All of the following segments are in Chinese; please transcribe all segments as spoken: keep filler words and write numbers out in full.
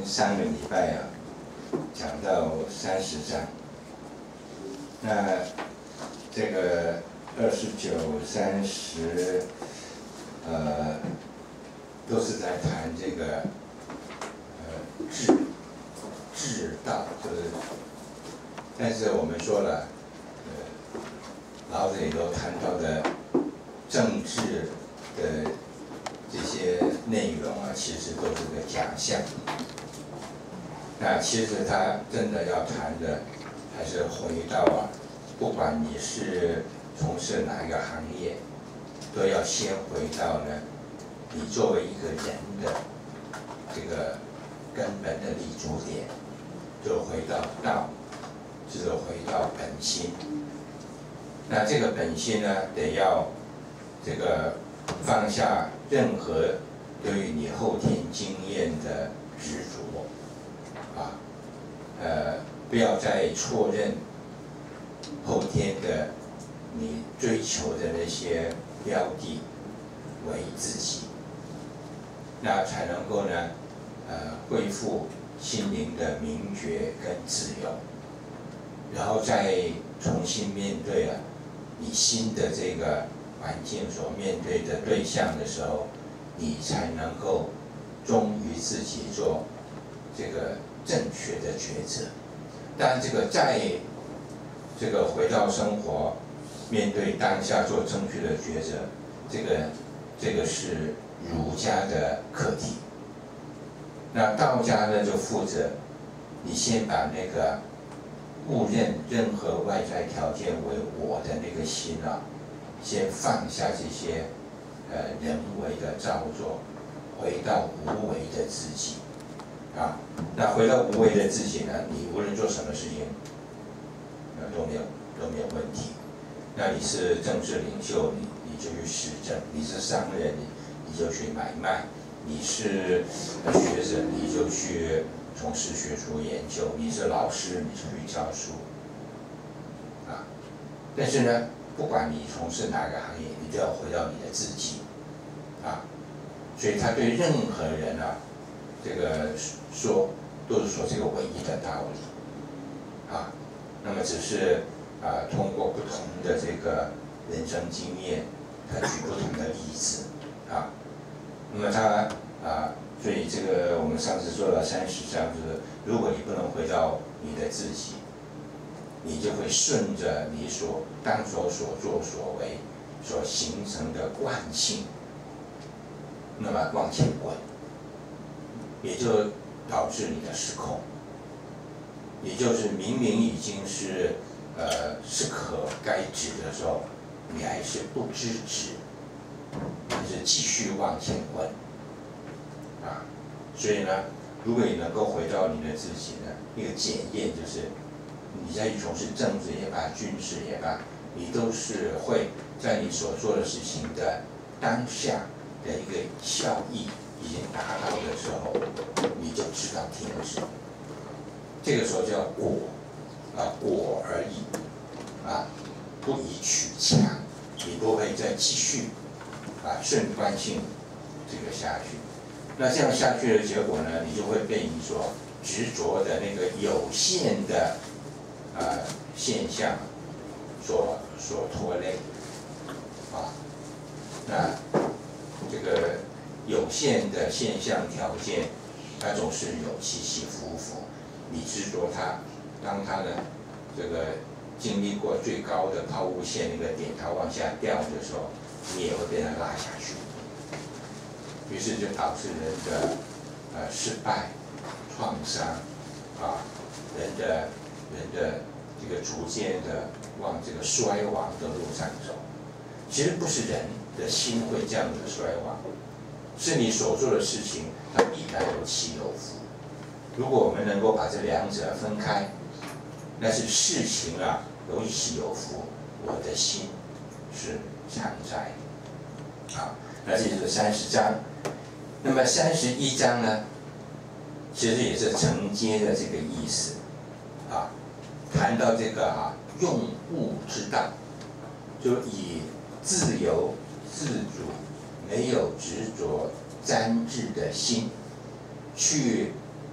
上个礼拜啊，讲到三十章，那这个二十九、三十，呃，都是在谈这个呃治治道，就是，但是我们说了，呃，老子也都谈到的政治的这些内容啊，其实都是个假象。那其实他真的要谈的，还是回到啊，不管你是从事哪一个行业，都要先回到呢，你作为一个人的这个根本的立足点，就回到道，就是回到本心。那这个本心呢，得要这个放下任何对于你后天经验的执着，啊，呃，不要再错认后天的你追求的那些标的为自己，那才能够呢，呃，恢复心灵的明觉跟自由，然后再重新面对啊你新的这个环境所面对的对象的时候，你才能够忠于自己做这个正确的抉择。当然，这个在这个回到生活，面对当下做正确的抉择，这个这个是儒家的课题。那道家呢，就负责你先把那个误认任何外在条件为我的那个心啊，先放下这些呃人为的造作，回到无为的自己啊。那回到无为的自己呢，你无论做什么事情，呃都没有都没有问题。那你是政治领袖，你你就去施政；你是商人，你你就去买卖；你是学者，你就去从事学术研究；你是老师，你就去教书啊。但是呢，不管你从事哪个行业，你都要回到你的自己啊。所以他对任何人啊，这个说都是说这个唯一的道理啊。那么只是啊，通过不同的这个人生经验，他举不同的例子啊。那么他啊，所以这个我们上次说了三十章，就是如果你不能回到你的自己，你就会顺着你所当所所作所为所形成的惯性，那么往前滚，也就导致你的失控。也就是明明已经是呃是可该止的时候，你还是不知止，就是继续往前滚啊。所以呢，如果你能够回到你的自己呢，一个检验就是，你在从事政治也罢，军事也罢，你都是会在你所做的事情的当下的一个效益已经达到的时候，你就知道停止。这个时候叫果，啊果而已，啊不宜取强，你不会再继续啊顺惯性这个下去。那这样下去的结果呢，你就会被你所执着的那个有限的啊现象所所拖累，啊，那这个有限的现象条件，它总是有起起伏伏。你执着它，当它呢，这个经历过最高的抛物线那个点，它往下掉的时候，你也会被它拉下去。于是就导致人的呃失败、创伤啊，人的人的这个逐渐的往这个衰亡的路上走。其实不是人的心会这样子衰亡，是你所做的事情，它必然有起有伏。如果我们能够把这两者分开，那是事情啊有起有伏，我的心是常在。好，那这就是三十章。那么三十一章呢，其实也是承接的这个意思啊，谈到这个啊用物之道，就以自由自主、没有执着沾滞的心去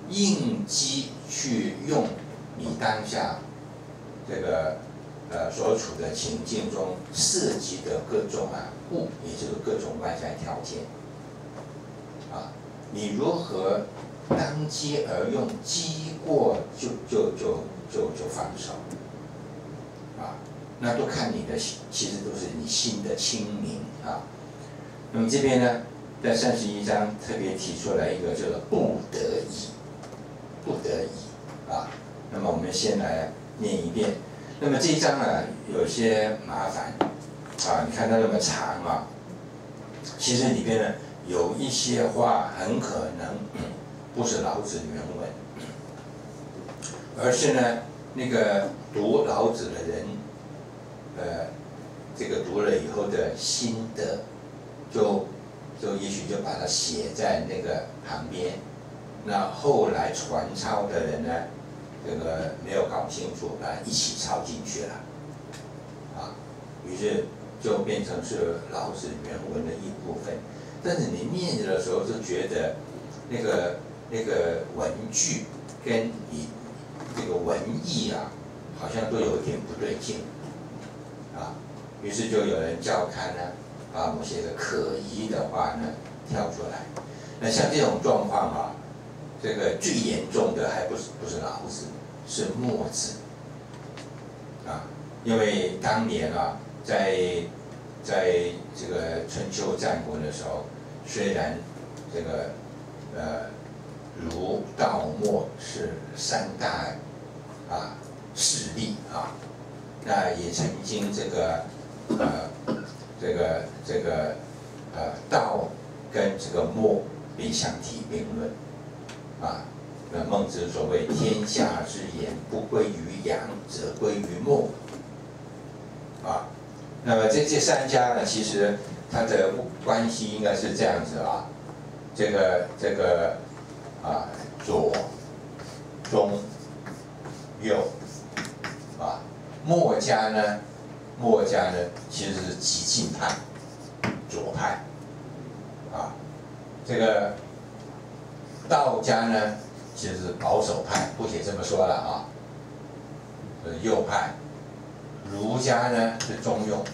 应机去用你当下这个呃所处的情境中涉及的各种啊物，也就是各种外在条件啊，你如何当机而用，机过就就就就就放手啊，那都看你的，其实都是你心的清明啊。那么这边呢，在三十一章特别提出来一个叫做不得已，不得已啊。那么我们先来念一遍。那么这一章啊，有些麻烦啊，你看它那么长啊，其实里边呢有一些话很可能不是老子原文，而是呢那个读老子的人，呃，这个读了以后的心得，就就也许就把它写在那个旁边，那后来传抄的人呢，这个没有搞清楚，把它一起抄进去了，啊，于是就变成是老子原文的一部分。但是你念的时候就觉得那个那个文句跟你这个文意啊，好像都有点不对劲，啊，于是就有人校勘呢，把某些个可疑的话呢挑出来。那像这种状况啊，这个最严重的还不是不是老子，是墨子，啊，因为当年啊，在在这个春秋战国的时候，虽然这个呃儒道墨是三大啊势力啊，那也曾经这个呃这个这个呃道跟这个墨并相提并论啊。那孟子所谓天下之言，不归于阳，则归于墨啊。那么这这三家呢，其实它的关系应该是这样子啊，这个这个啊左、中、右啊，墨家呢，墨家呢其实是激进派，左派啊，这个道家呢其实是保守派，不且这么说了啊，是右派，儒家呢是中庸。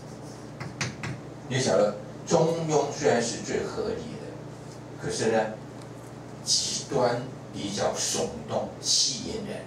你晓得，中庸虽然是最合理的，可是呢，极端比较耸动吸引人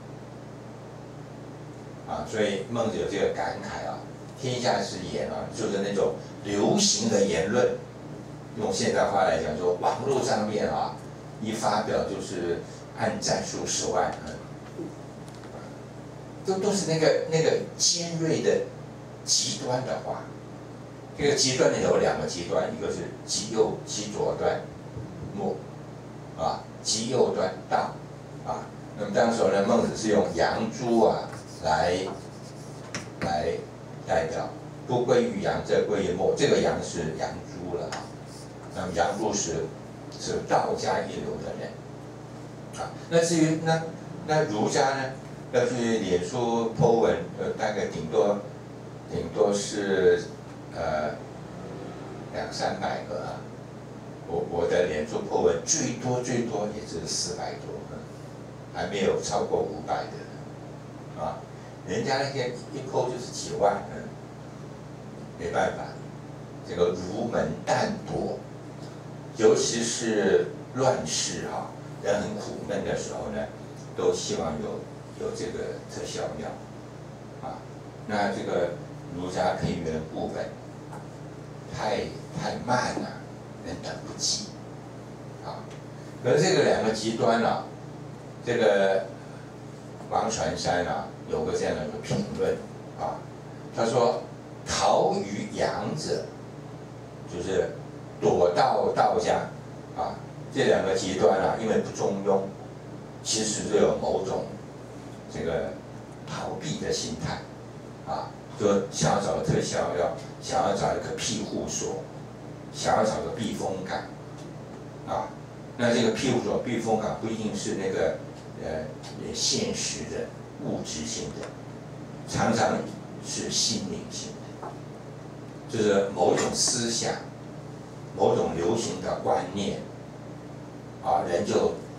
啊，所以孟子有这个感慨啊，天下之言啊，就是那种流行的言论，用现代话来讲，说网络上面啊，一发表就是按赞数十万，嗯，都都是那个那个尖锐的极端的话。这个极端里有两个极端，一个是极右极左端墨啊，极右端道啊。那么当时呢，孟子是用阳朱啊来来代表，不归于阳，则归于墨。这个阳是阳朱了啊。那么阳朱是是道家一流的人啊。那至于那那儒家呢，要去脸书 po 文，呃，大概顶多顶多是。呃，两三百个啊，我我的脸书 po 文最多最多也是四百多个，还没有超过五百的，啊，人家那些一 po 就是几万，嗯，没办法，这个儒门淡薄，尤其是乱世哈、啊，人很苦闷的时候呢，都希望有有这个特效药，啊，那这个儒家配乐部分。太太慢了，人等不及，啊！可是这个两个极端啊，这个王传山啊有个这样的一个评论啊，他说逃于阳者，就是躲到道家啊，这两个极端啊，因为不中庸，其实就有某种这个逃避的心态啊。就想要找个特效药，想要找一个庇护所，想要找个避风港，啊，那这个庇护所、避风港不一定是那个呃现实的、物质性的，常常是心灵性的，就是某种思想、某种流行的观念，啊，人就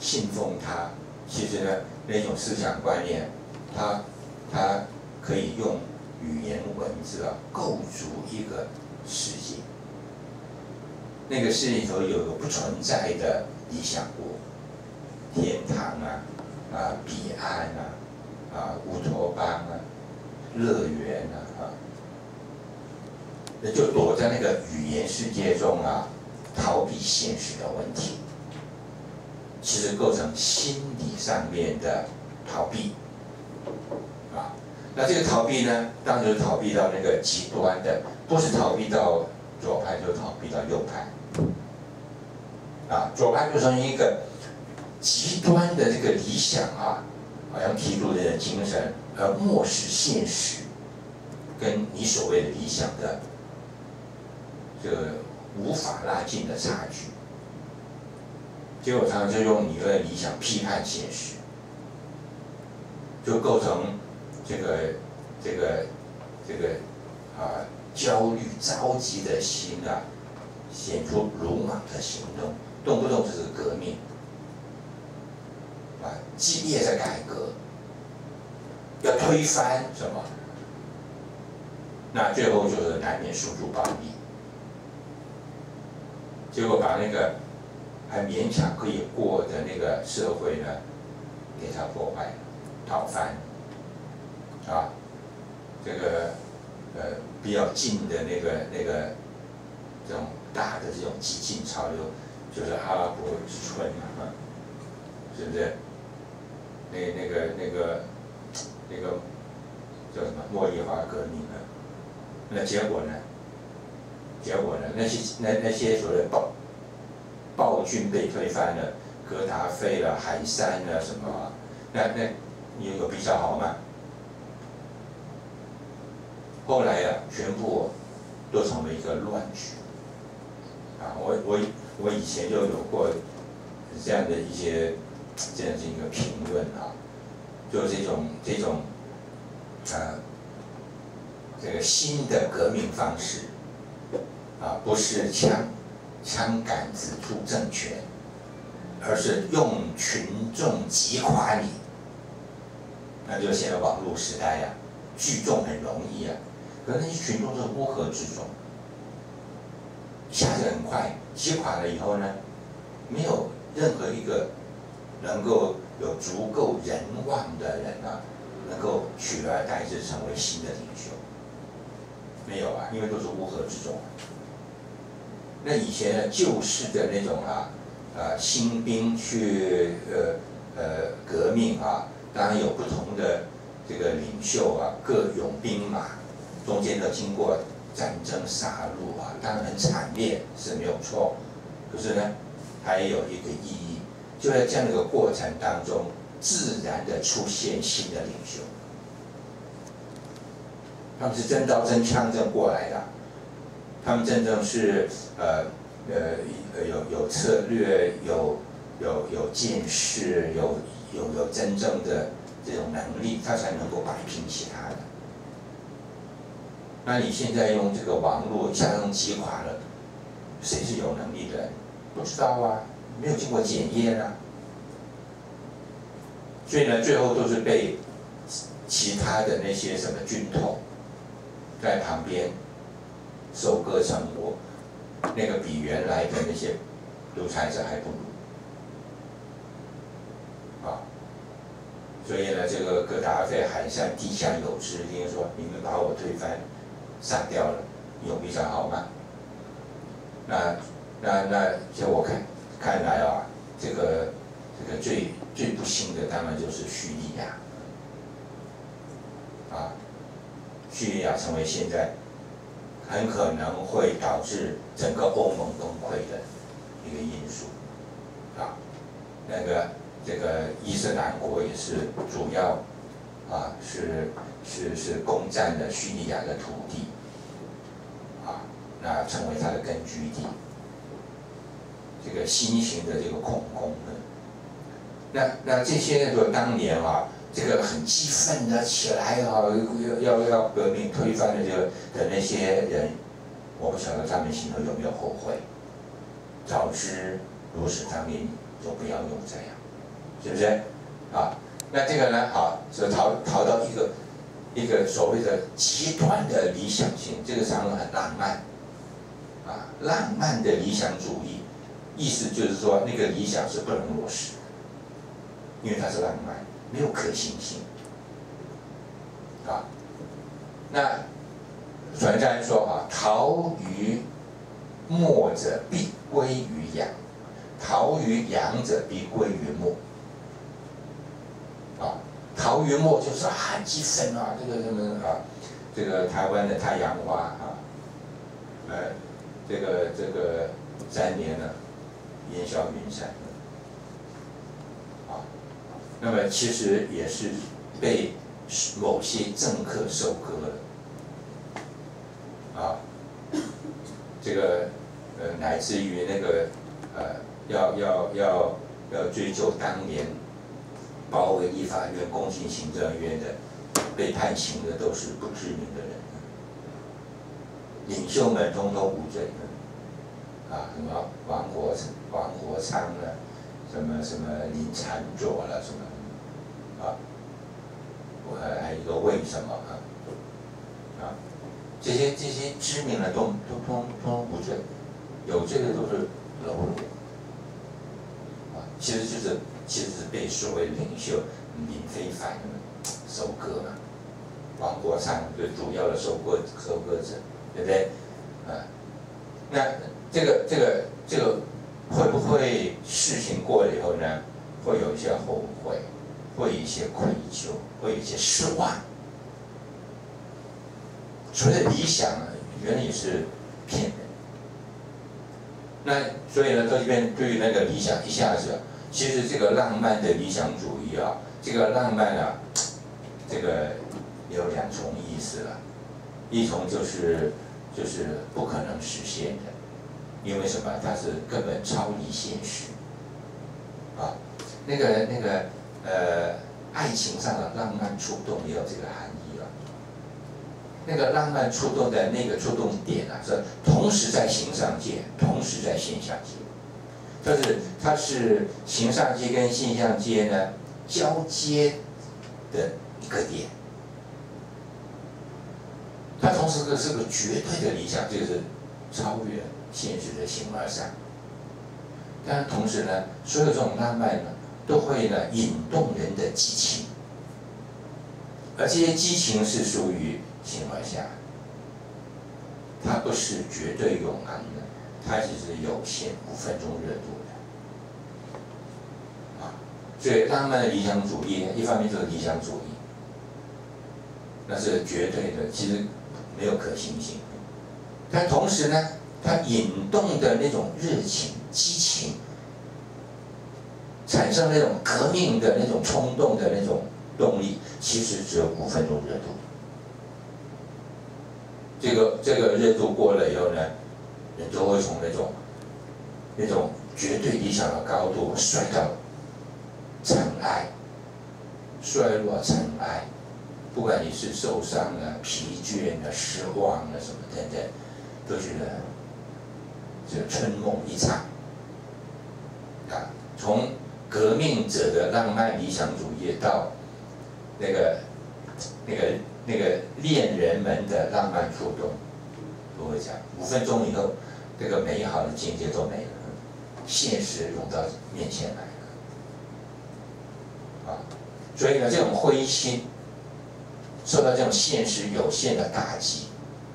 信奉他，其实呢那种思想观念，他他可以用语言文字啊构筑一个世界。那个世界里头有个不存在的理想国，天堂啊，啊彼岸啊，啊乌托邦啊，乐园啊，啊，那就躲在那个语言世界中啊，逃避现实的问题，其实构成心理上面的逃避，啊，那这个逃避呢，当然就是逃避到那个极端的，不是逃避到左派，就是逃避到右派。啊，左派就从一个极端的这个理想啊，好像提出的精神，而漠视现实，跟你所谓的理想的这个无法拉近的差距。结果常常就用你的理想批判现实，就构成这个这个这个啊焦虑着急的心啊，显出鲁莽的行动。动不动就是革命，啊，激烈的改革，要推翻什么？那最后就是难免诉诸暴力，结果把那个还勉强可以过的那个社会呢，给它破坏了，讨翻，啊，这个呃比较近的那个那个这种大的这种激进潮流。就是阿拉伯之春啊，是不是？那那个那个那个叫什么茉莉花革命啊？那结果呢？结果呢？那些那那些所谓的暴暴君被推翻了，格达菲了、海山了什么、啊？那那你有比较好吗？后来啊，全部都成为一个乱局。啊，我我。我以前就有过这样的一些这样的一个评论啊，就这种这种呃这个新的革命方式啊，不是枪枪杆子出政权，而是用群众击垮你。那就是现在网络时代呀、啊，聚众很容易啊，可是那些群众是乌合之众，下得很快。击垮了以后呢，没有任何一个能够有足够人望的人啊，能够取而代之成为新的领袖。没有啊，因为都是乌合之众。那以前呢，旧式的那种啊，啊新兵去呃呃革命啊，当然有不同的这个领袖啊，各拥兵马，中间都经过战争杀戮啊，当然很惨烈是没有错，可是呢，还有一个意义，就在这样的一个过程当中，自然的出现新的领袖。他们是真刀真枪真过来的，他们真正是呃呃有有策略，有有有见识，有有有真正的这种能力，他才能够摆平其他的。那你现在用这个网络一下用击垮了，谁是有能力的人？不知道啊，没有经过检验啊。所以呢，最后都是被其他的那些什么军统在旁边收割成果，那个比原来的那些独裁者还不如啊。所以呢，这个格达费海山地下有知，听说你们把我推翻。杀掉了，有比较好吗？那那那，就我看看来啊，这个这个最最不幸的当然就是叙利亚，啊，叙利亚成为现在很可能会导致整个欧盟崩溃的一个因素，啊，那个这个伊斯兰国也是主要啊是是是攻占了叙利亚的土地。那成为它的根据地，这个新型的这个恐攻呢，那那这些呢，就当年啊，这个很激愤的起来啊，要要要革命推翻的这个的那些人，我不晓得他们心头有没有后悔，早知如此当年就不要用这样。 是不是？啊，那这个呢，好，就逃逃到一个一个所谓的极端的理想性，这个常常很浪漫，啊，浪漫的理想主义，意思就是说那个理想是不能落实的，因为它是浪漫，没有可行性，啊，那传家人说啊，逃于末者必归于阳，逃于阳者必归于末。啊，逃于末就是啊，积愤啊，这个什么啊，这个台湾的太阳花啊，呃，这个这个三年呢，烟消云散。啊，那么其实也是被某些政客收割了。啊，这个呃，乃至于那个呃，要要要要追究当年包围立法院、公信行政院的被判刑的都是不知名的人，领袖们通通无罪的，啊，什么王国王国昌了，什么什么林长佐了，什么啊，我还有一个为什么啊？啊。这些这些知名的都都通通无罪，有罪的都是喽啰，啊，其实就是其实是被所谓领袖林非凡收割嘛，王国昌最主要的收割收割者，对不对？啊，那这个这个这个会不会事情过了以后呢，会有一些后悔，会有一些愧疚，会有一些失望？所谓的理想啊，原来也是骗人。那所以呢，在这边对于那个理想一下子，其实这个浪漫的理想主义啊，这个浪漫啊，这个有两重意思了。一重就是就是不可能实现的，因为什么？它是根本超离现实。啊，那个那个呃，爱情上的浪漫触动也有这个含义了。那个浪漫触动的那个触动点啊，是同时在形上界，同时在现象界，就是它是形上界跟现象界呢交接的一个点。它同时是个绝对的理想，就是超越现实的形而上。但同时呢，所有这种浪漫呢，都会呢引动人的激情，而这些激情是属于形而下，它不是绝对永恒的，它只是有限五分钟热度的。啊，所以浪漫的理想主义，一方面就是理想主义，那是绝对的，其实没有可行性。但同时呢，它引动的那种热情、激情，产生那种革命的那种冲动的那种动力，其实只有五分钟热度。这个这个热度过了以后呢，人就会从那种那种绝对理想的高度摔到尘埃，衰落尘埃。不管你是受伤了、疲倦了、失望了什么等等，都觉得这春梦一场。啊，从革命者的浪漫理想主义到那个那个。那个恋人们的浪漫触动，都会讲五分钟以后，这个美好的境界都没了，现实涌到面前来了。啊，所以呢，这种灰心，受到这种现实有限的打击，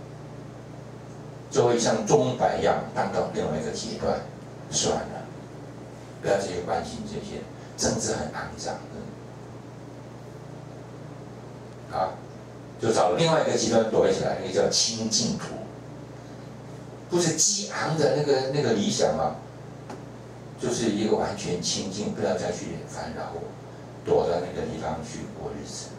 就会像钟摆一样荡到另外一个阶段，算了，不要继续关心这些，政治很肮脏的。啊。就找另外一个极端躲起来，那个叫清净土，不是激昂的那个那个理想啊，就是一个完全清净，不要再去烦扰我，躲到那个地方去过日子。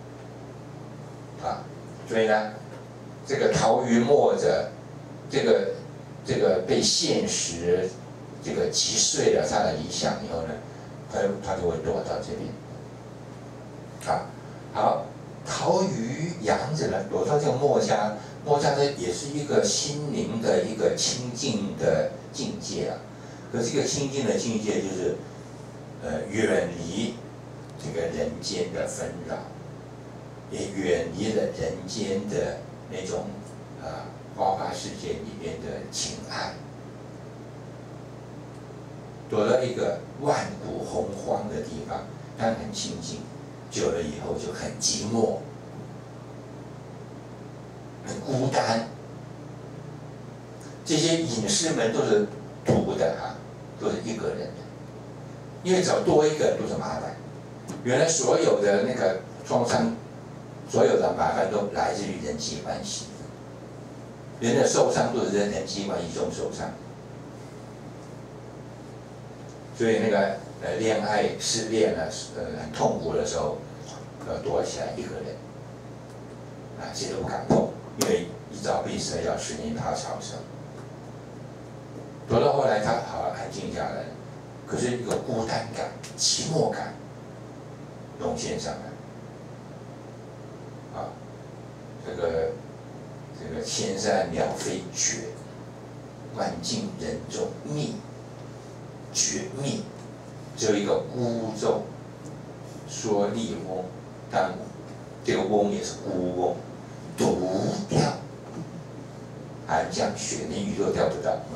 啊，所以呢，这个逃于末者，这个这个被现实这个击碎了他的理想以后呢，他他就会躲到这边。啊，好。逃于阳者呢，躲到这个末家，末家呢也是一个心灵的一个清净的境界啊。可这个清净的境界就是， 呃远离这个人间的纷扰，也远离了人间的那种啊花花世界里面的情爱，躲到一个万古洪荒的地方，他很清静，久了以后就很寂寞，很孤单。这些隐士们都是独的啊，都是一个人的，因为只要多一个都是麻烦。原来所有的那个创伤，所有的麻烦都来自于人际关系，人的受伤都是在人际关系中受伤。所以那个呃恋爱失恋了，呃很痛苦的时候，要躲起来一个人，啊谁都不敢碰，因为一朝被蛇咬，十年怕草绳。躲到后来，他好了，安静下来了，可是一个孤单感、寂寞感涌现上来。啊，这个这个千山鸟飞绝，万径人踪灭，绝灭，只有一个孤舟蓑笠翁，当这个翁也是孤翁，独钓，寒江雪，连鱼都钓不到。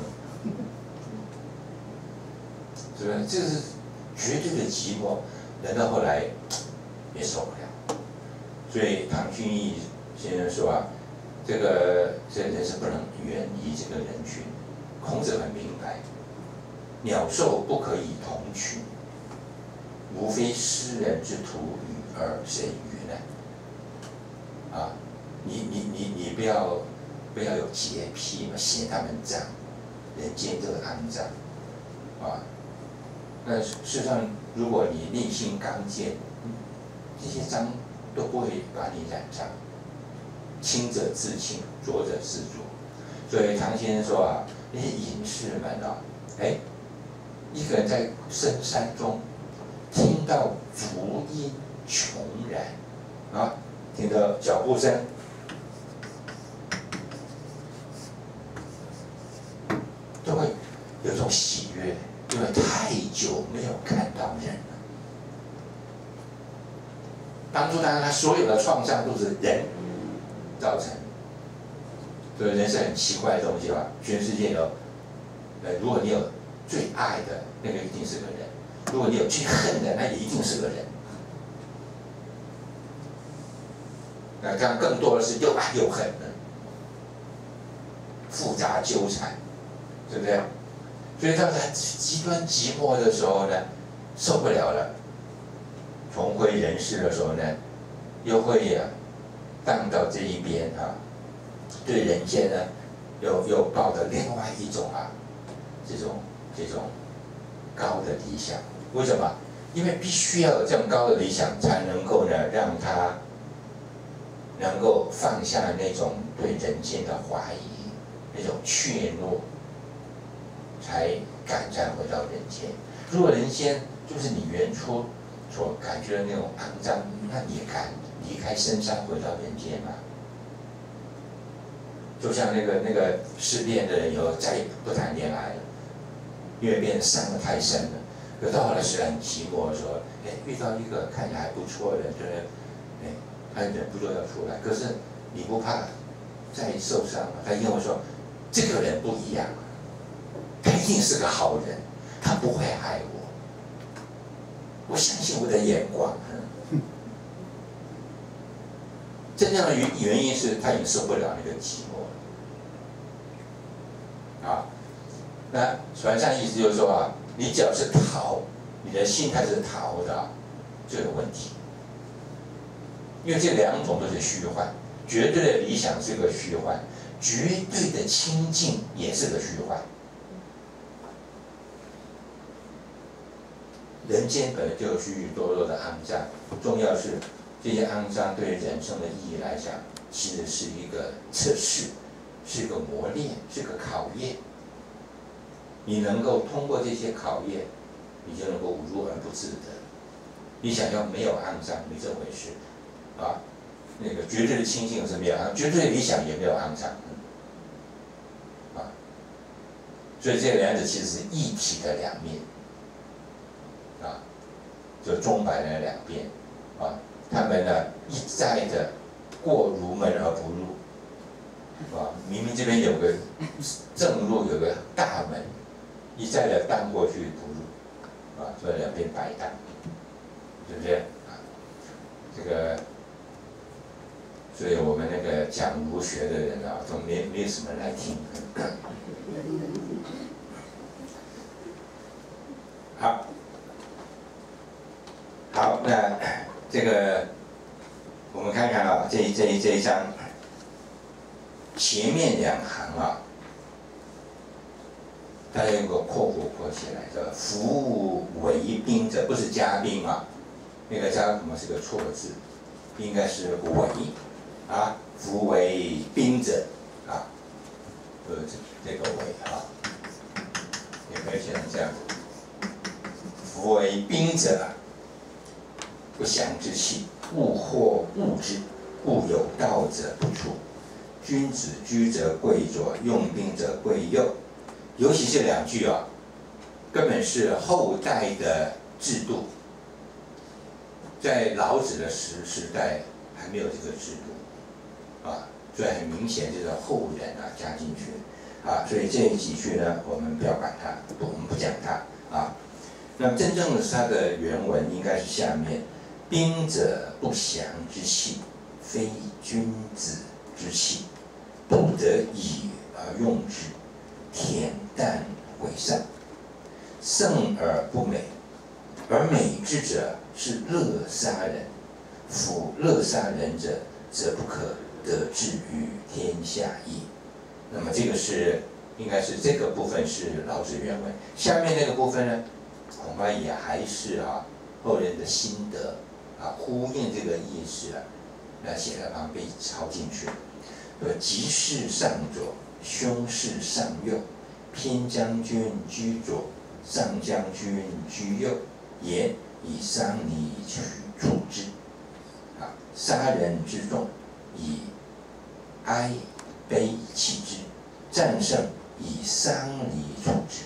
是不是？这是绝对的寂寞，人到后来也受不了。所以唐君毅先生说啊，这个这人是不能远离这个人群。孔子很明白，鸟兽不可以同群，无非诗人之徒语而谁与呢？啊，你你你你不要不要有洁癖嘛，嫌他们脏，人间都肮脏，啊。那事实上，如果你内心刚健，这些脏都不会把你染脏。清者自清，浊者自浊。所以唐先生说啊，那些隐士们啊，哎，一个人在深山中听到足音迥然，啊，听到脚步声，都会有种喜悦。因为太久没有看到人了，当初当然他所有的创伤都是人造成，所以人是很奇怪的东西吧？全世界有，呃，如果你有最爱的那个一定是个人，如果你有最恨的，那也一定是个人。那这样更多的是又爱又恨的，复杂纠缠，对不对？所以当他极端寂寞的时候呢，受不了了，重归人世的时候呢，又会呀、啊，荡到这一边啊，对人间呢，又又抱着另外一种啊，这种这种高的理想。为什么？因为必须要有这样高的理想，才能够呢，让他能够放下那种对人间的怀疑，那种怯懦。才敢再回到人间。如果人间就是你原初所感觉的那种肮脏，那你敢离开深山回到人间吗？就像那个那个失恋的人以后再也不谈恋爱了，因为别人伤得太深了。可到后来实在很寂寞的时候，哎，遇到一个看起来还不错的人，觉得，哎，他忍不住要出来。可是你不怕再受伤吗？他因为说这个人不一样。他一定是个好人，他不会害我。我相信我的眼光。真正的原原因是他已经受不了那个寂寞了。啊，那传上意思就是说啊，你只要是逃，你的心态是逃的，就有问题。因为这两种都是虚幻，绝对的理想是个虚幻，绝对的清净也是个虚幻。人间本来就有许许多多的肮脏，重要是这些肮脏对人生的意义来讲，其实是一个测试，是一个磨练，是个考验。你能够通过这些考验，你就能够如而不自得。你想要没有肮脏，没这回事，啊，那个绝对的清净是没有肮脏，绝对的理想也没有肮脏，啊，所以这两者其实是一体的两面。啊， 就钟摆的两边，啊，他们呢一再的过儒门而不入，啊，明明这边有个正路，有个大门，一再的荡过去不入，啊，所以两边摆荡，是不是？啊，这个。 所以我们那个讲儒学的人啊，都没没有什么人来听。好，好，那这个我们看看啊，这这这一章前面两行啊，它有个括弧括起来的，服务为宾者，不是嘉宾啊，那个嘉什么是个错字，应该是为。 啊，夫为宾者，啊，呃，这这个为啊，也可以写成这样。夫为宾者，不祥之气，物或物之，故有道者不出。君子居则贵左，用宾则贵右。尤其这两句啊，根本是后代的制度，在老子的时时代还没有这个制度。 啊，所以很明显就是后人啊加进去，啊，所以这几句呢，我们不要管它，不，我们不讲它啊。那真正的是它的原文应该是下面：宾者不祥之气，非君子之气，不得已而用之，恬淡为善，胜而不美，而美之者是乐杀人，夫乐杀人者，则不可。 得志于天下矣。那么这个是应该是这个部分是老子原文，下面那个部分呢，恐怕也还是啊后人的心得啊，呼应这个意思啊，那写在旁边抄进去。说吉事上左，凶事上右，偏将军居左，上将军居右，言以伤离取处之。啊，杀人之众。 以哀悲弃之，战胜以丧礼处之。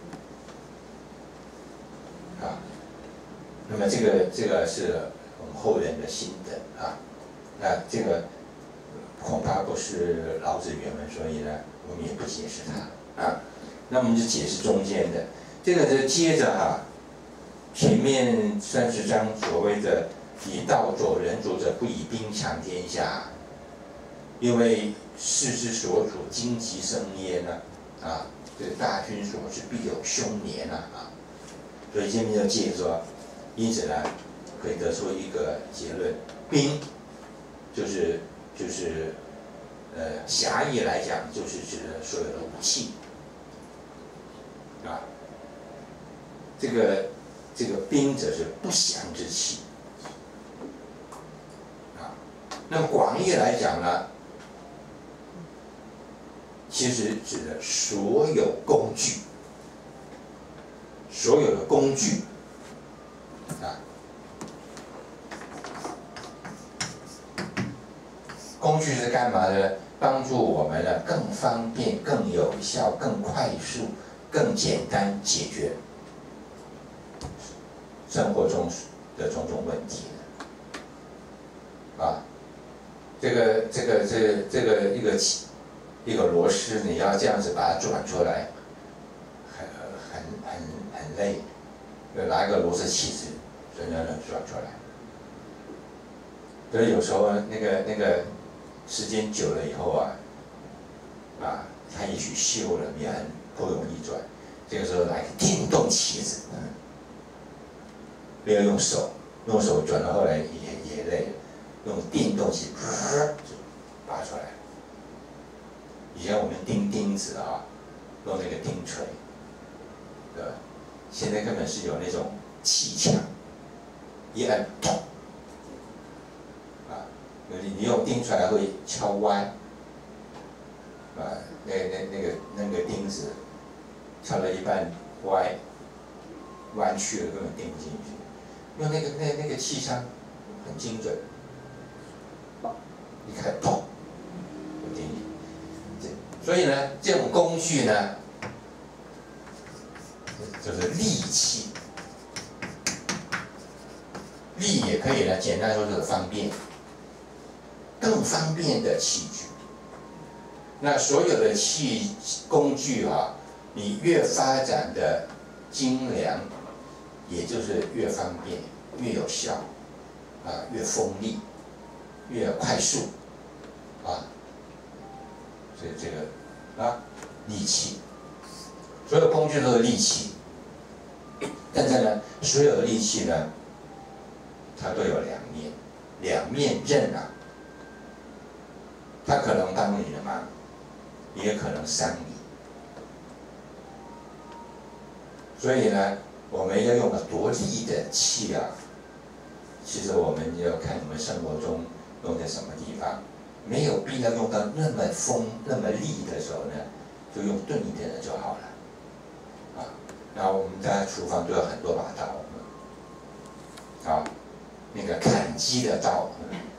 啊，那么这个这个是我们后人的心得啊。那这个恐怕不是老子原文，所以呢，我们也不解释它啊。那我们就解释中间的这个，就接着哈、啊，前面三十章所谓的。 以道佐人主者，不以兵强天下。因为士之所处，荆棘生焉呢，啊，这个大军所至，必有凶年啊，啊，所以这边就借说，因此呢，可以得出一个结论：兵就是就是呃狭义来讲，就是指的所有的武器啊。这个这个兵者是不祥之气。 那么广义来讲呢，其实指的所有工具，所有的工具啊，工具是干嘛的？帮助我们呢更方便、更有效、更快速、更简单解决生活中的种种问题啊。 这个这个这个、这个一个一个螺丝，你要这样子把它转出来，很很很很累，要拿一个螺丝起子，才能转出来。所以有时候那个那个时间久了以后啊，啊，它也许锈了，也很不容易转。这个时候来个电动起子，嗯，不要用手，用手转到后来也也累了。 用电动器就拔出来。以前我们钉钉子啊，用那个钉锤，对吧？现在根本是有那种气枪，一按咚，啊，你你用钉出来会敲弯，啊，那那那个那个钉子敲到一半歪，弯曲了根本钉不进去。用那个那那个气枪很精准。 一开砰，就定义。所以呢，这种工具呢，就是利器利也可以呢，简单说就是方便，更方便的器具。那所有的器工具啊，你越发展的精良，也就是越方便、越有效，啊，越锋利、越快速，啊，所以这个啊，利器，所有工具都是利器，但是呢，所有的利器呢，它都有两面，两面刃啊，它可能帮你的忙，也可能伤你。所以呢，我们要用多利的器啊，其实我们要看我们生活中用在什么地方，没有必要用到那么锋、那么利的时候呢，就用钝一点的就好了。啊，然后我们在厨房都有很多把刀，啊，那个砍鸡的刀，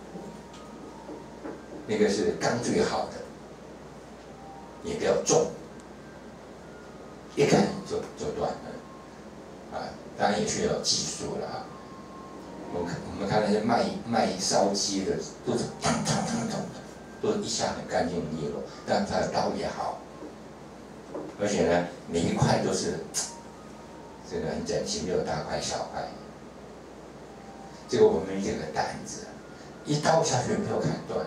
那个是刚最好的，也比较重，一砍就就断了。啊，当然也需要技术了啊。我们我们看那些卖卖烧鸡的，都是咚咚咚咚的，都是一下很干净利落，但它的刀也好，而且呢，每一块都是这个很整齐，没有大块小块。这个我们这个担子，一刀下去没有砍断，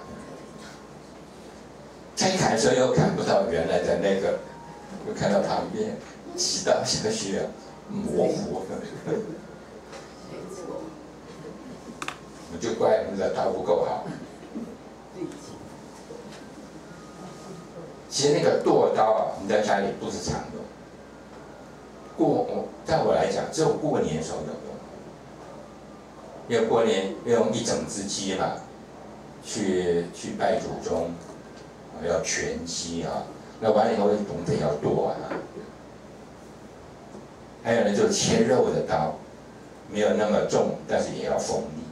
再砍的时候又砍不到原来的那个，又看到旁边几刀下去啊。模糊，我就怪我们的刀不够好。其实那个剁刀啊，你在家里不是常用。过我，在我来讲，只有过年时候有用。因为过年要用一整只鸡嘛，去去拜祖宗，要全鸡啊，那完了以后总得要剁啊。还有呢，就是切肉的刀，没有那么重，但是也要锋利。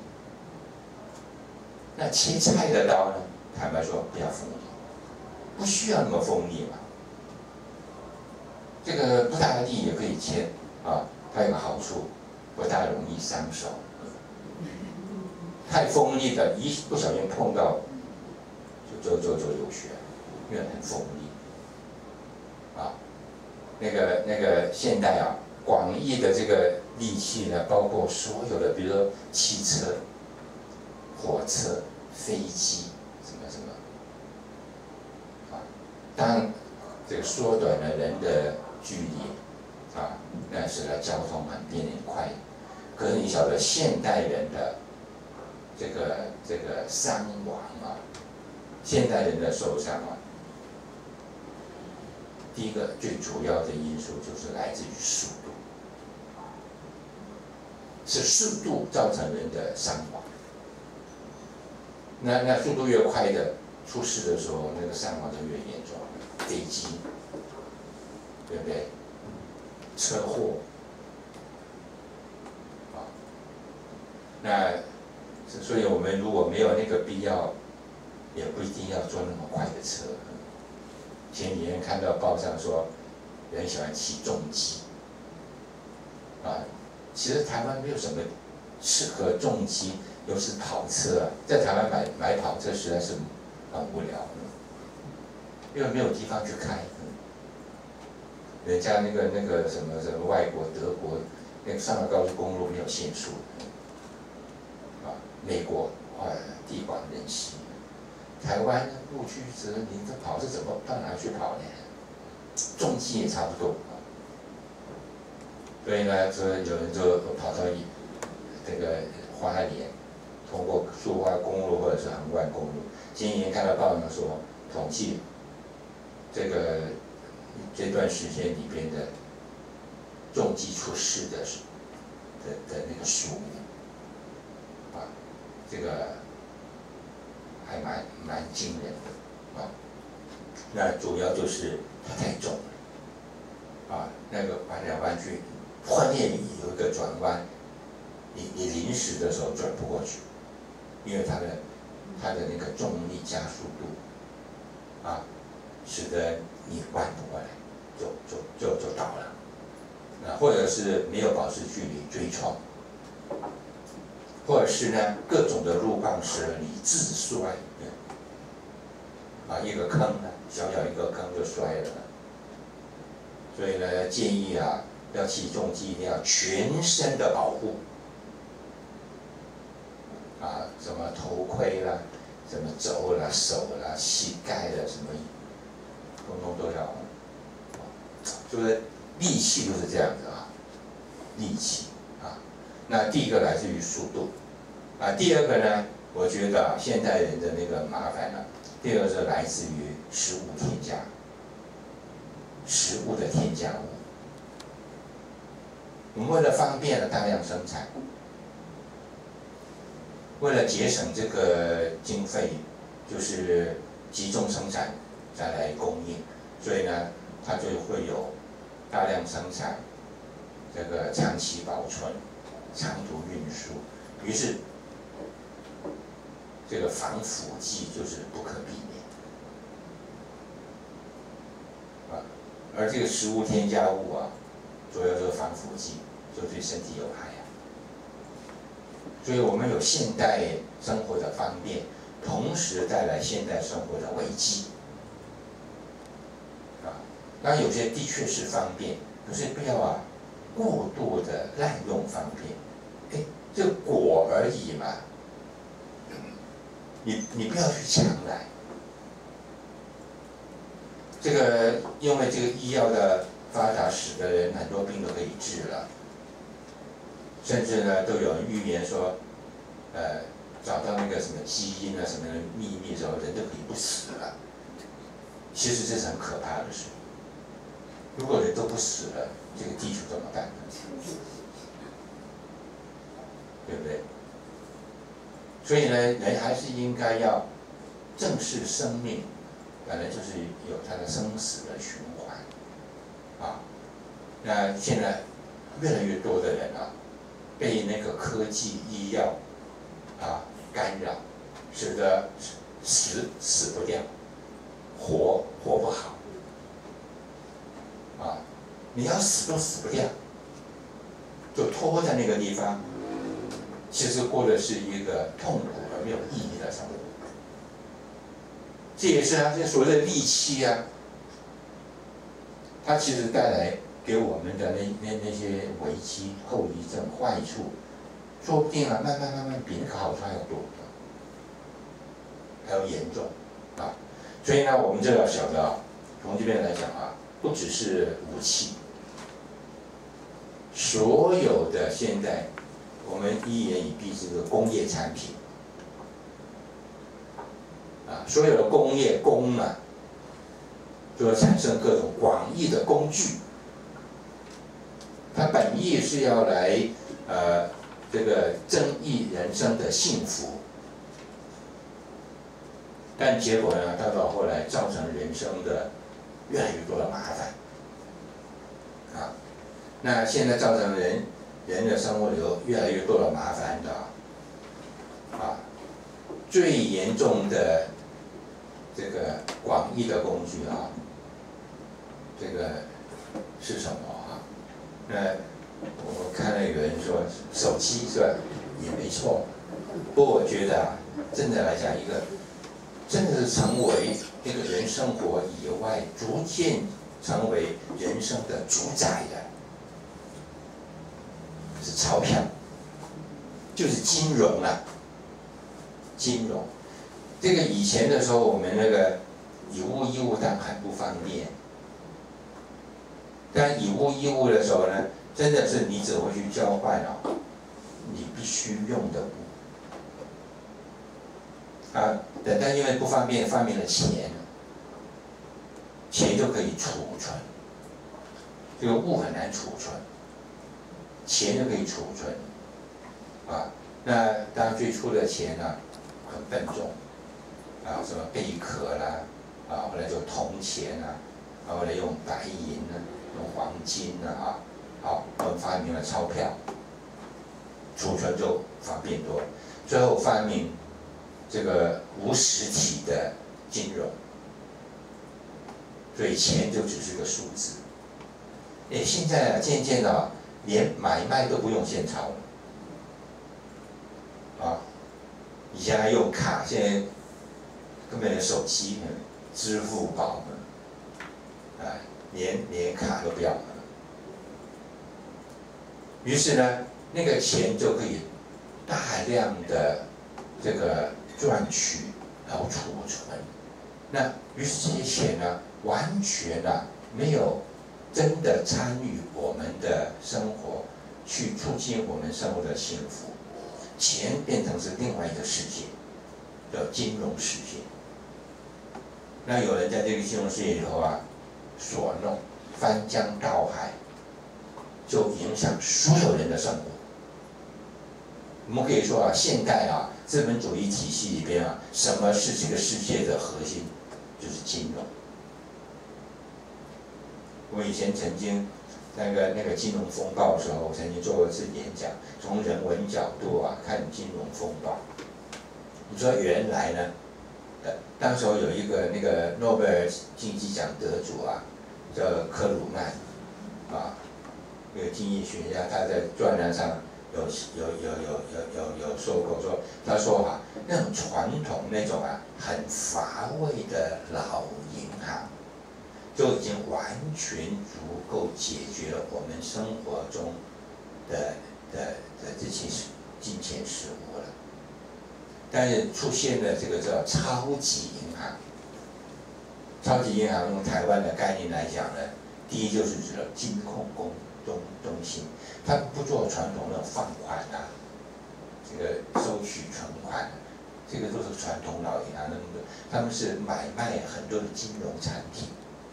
那切菜的刀呢？坦白说，不要锋利，不需要那么锋利嘛。这个不大力也可以切啊，它有个好处，不大容易伤手。太锋利的，一不小心碰到，就就就就流血，因为很锋利。啊，那个那个现代啊。广义的这个利器呢，包括所有的，比如说汽车、火车、飞机，什么什么，啊，当然这个缩短了人的距离，啊，那使得交通很便利快。可是你晓得现代人的这个这个伤亡啊，现代人的受伤啊，第一个最主要的因素就是来自于速度。是速度造成人的伤亡。那那速度越快的，出事的时候，那个伤亡就越严重。飞机，对不对？车祸，啊，那所以我们如果没有那个必要，也不一定要坐那么快的车。前几天看到报上说，有人喜欢骑重机，啊。其实台湾没有什么适合重机，又是跑车啊，在台湾买买跑车实在是很无聊，因为没有地方去开。人家那个那个什么什么外国德国，那个上了高速公路没有限速，啊，美国哇地广人稀，台湾路距只能你这跑是怎么到哪去跑呢？重机也差不多。所以呢，说有人就跑到一这个花莲，通过苏花公路或者是横贯公路。今年看到报道说，统计这个这段时间里边的重机出事的的的那个数目，啊，这个还蛮蛮惊人的啊。那主要就是它太重了，啊，那个弯来弯去。换电里有一个转弯，你你临时的时候转不过去，因为它的它的那个重力加速度，啊，使得你弯不过来，就就就就倒了。那或者是没有保持距离追冲， 或者是呢各种的路棒蛇你自摔，啊一个坑呢，小小一个坑就摔了。所以呢建议啊，要骑重机一定要全身的保护，啊什么头盔啦，什么肘啦、手啦、膝盖啦，什么，通通都要，就是力气都是这样子啊，力气啊。那第一个来自于速度，啊，第二个呢，我觉得啊，现代人的那个麻烦呢、啊，第二个是来自于食物添加，食物的添加物。我们为了方便了大量生产，为了节省这个经费，就是集中生产再来供应，所以呢，它就会有大量生产，这个长期保存、长途运输，于是这个防腐剂就是不可避免啊。而这个食物添加物啊，主要就是防腐剂，就对身体有害啊。所以我们有现代生活的方便，同时带来现代生活的危机啊。当然有些的确是方便，可是不要啊过度的滥用方便。哎，这果而已嘛，你你不要去抢来。这个因为这个医药的发达，使得人很多病都可以治了。甚至呢，都有人预言说，呃，找到那个什么基因啊、什么秘密的时候，人都可以不死了。其实这是很可怕的事。如果人都不死了，这个地球怎么办呢？对不对？所以呢，人还是应该要正视生命，本来就是有它的生死的循环啊。那现在越来越多的人啊，被那个科技医药啊干扰，使得死死不掉，活活不好啊！你要死都死不掉，就拖在那个地方，其实过的是一个痛苦而没有意义的生活。这也是啊，这所谓的戾气啊，它其实带来给我们的那那那些危机、后遗症、坏处，说不定啊，慢慢慢慢比那个好处还要多，还要严重啊。所以呢，我们就要晓得啊，从这边来讲啊，不只是武器，所有的现在我们一言以蔽之的工业产品啊，所有的工业工啊，就会产生各种广义的工具。它本意是要来呃这个增益人生的幸福，但结果呢，到到后来造成人生的越来越多的麻烦啊。那现在造成人人的生活里头越来越多的麻烦的啊，最严重的这个广义的工具啊，这个是什么啊？那我看到有人说手机是吧，也没错。不过我觉得啊，真的来讲，一个真的是成为这个人生活以外，逐渐成为人生的主宰的，是钞票，就是金融啊，金融。这个以前的时候，我们那个以物易物，当然很不方便。但以物易物的时候呢，真的是你只会去交换哦，你必须用的物。啊，但因为不方便，发明了钱，钱就可以储存。这个物很难储存，钱就可以储存。啊，那当然最初的钱呢、啊，很笨重。啊，什么贝壳啦，啊，后来就铜钱啊，后来用白银啊，用黄金啊，啊，好，我们发明了钞票，储存就方便多。最后发明这个无实体的金融，所以钱就只是个数字。哎，现在啊，渐渐的、啊，连买卖都不用现钞了， 以前还用卡，现在根本连手机、支付宝嘛，啊，连连卡都不要了。于是呢，那个钱就可以大量的这个赚取，然后储存。那于是这些钱呢，完全呢、啊、没有真的参与我们的生活，去促进我们生活的幸福。钱变成是另外一个世界，叫金融世界。那有人在这个金融世界里头啊，所弄翻江倒海，就影响所有人的生活。我们可以说啊，现代啊资本主义体系里边啊，什么是这个世界的核心？就是金融。我以前曾经那个那个金融风暴的时候，我曾经做过一次演讲，从人文角度啊看金融风暴。你说原来呢，呃，当时候有一个那个诺贝尔经济奖得主啊，叫克鲁曼，啊，一个经济学家，他在专栏上有有有有有有有说过，说他说啊，那种传统那种啊很乏味的老银行，就已经完全足够解决了我们生活中的的的这些金钱事务了。但是出现了这个叫超级银行。超级银行用台湾的概念来讲呢，第一就是指的金控公中中心，它不做传统那种放款啊，这个收取存款，这个都是传统老银行那么多，他们是买卖很多的金融产品。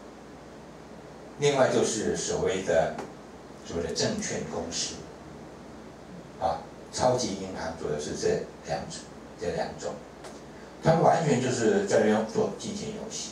另外就是所谓的所谓的证券公司，啊，超级银行做的是这两种，这两种，它完全就是在那做金钱游戏。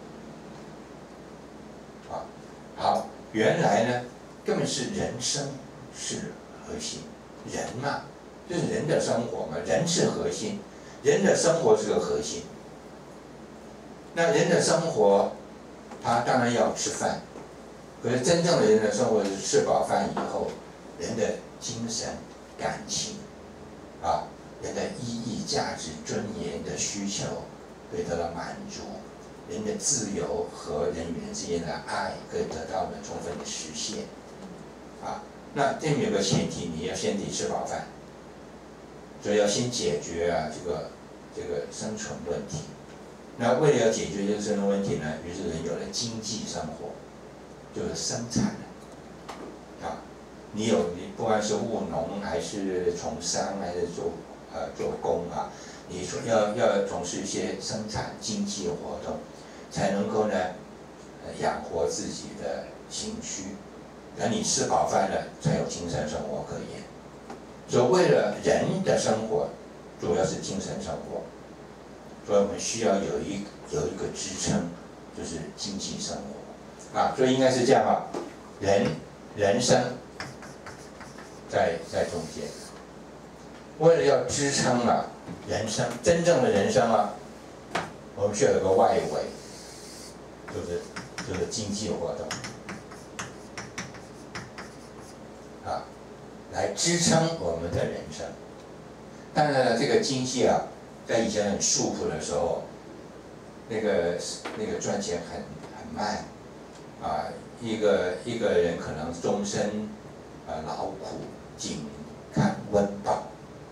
啊，好，原来呢根本是人生是核心，人嘛，就是人的生活嘛，人是核心，人的生活是个核心。那人的生活，他当然要吃饭。可是真正的人的生活是吃饱饭以后，人的精神、感情，啊，人的意义、价值、尊严的需求会得到满足，人的自由和人与人之间的爱可以得到的充分的实现，啊，那这里有个前提，你要先得吃饱饭，所以要先解决啊这个这个生存问题。那为了要解决这个生存问题呢，于是人有了经济生活。就是生产啊，你有你不管是务农还是从商还是做呃做工啊，你说要要从事一些生产经济活动，才能够呢养活自己的情绪，等你吃饱饭了，才有精神生活可言。所以为了人的生活，主要是精神生活，所以我们需要有一有一个支撑，就是经济生活。啊，所以应该是这样啊，人人生在在中间，为了要支撑啊人生真正的人生啊，我们需要有个外围，就是就是经济活动啊，来支撑我们的人生。当然了，这个经济啊，在以前很束缚的时候，那个那个赚钱很很慢。啊，一个一个人可能终身啊劳苦，仅看温饱，